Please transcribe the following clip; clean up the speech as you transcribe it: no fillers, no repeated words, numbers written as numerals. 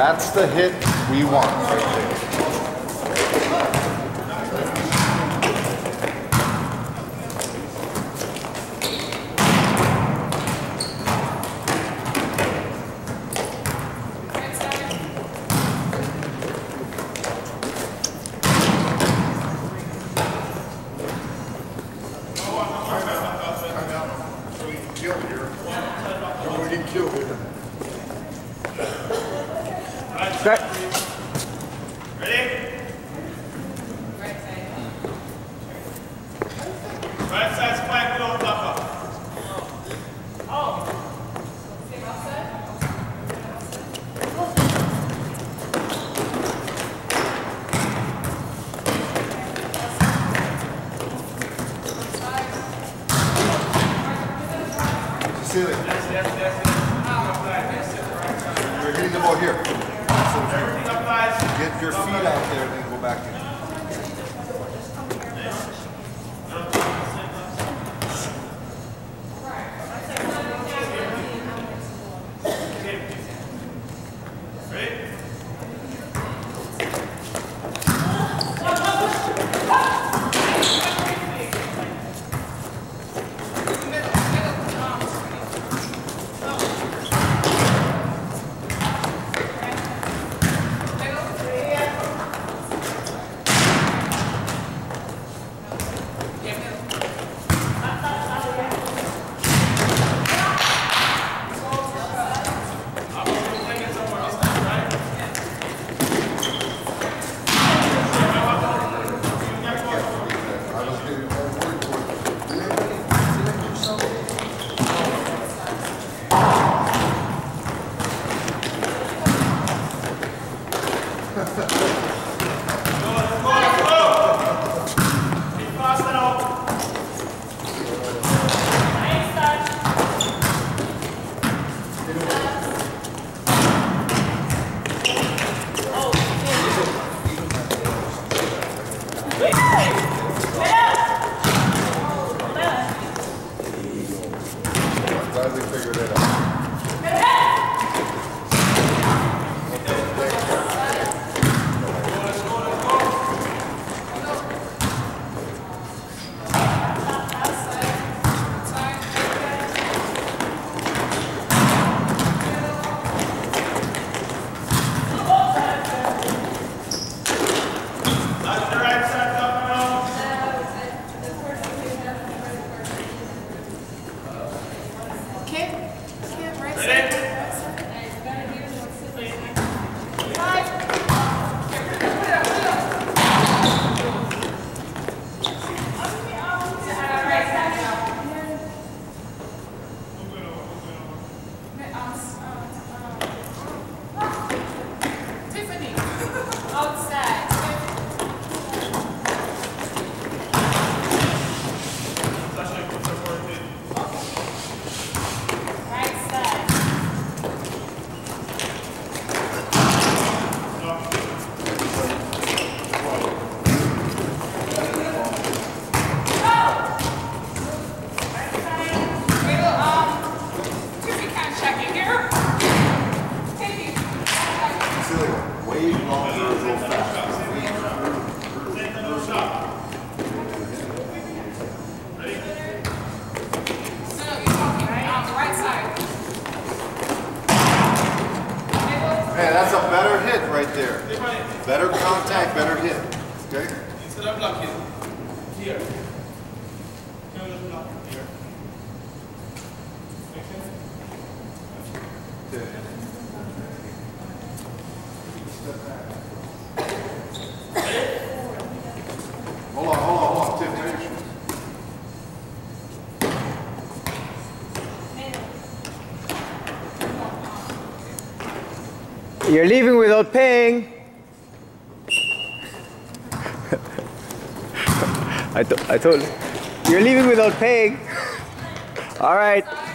That's the hit we want right there. Okay. Ready? Right side spike below block up. Same outside? Ceiling. You're hitting the ball here. Get your feet out there and then go back in. Glad we figured it out. Way longer, real fast. Man, that's a better hit right there. Better contact, better hit. Okay? Instead of blocking, here. Here. Make sense? Okay. Hold on, Tim, take your shoes. You're leaving without paying. I told you. You're leaving without paying. All right.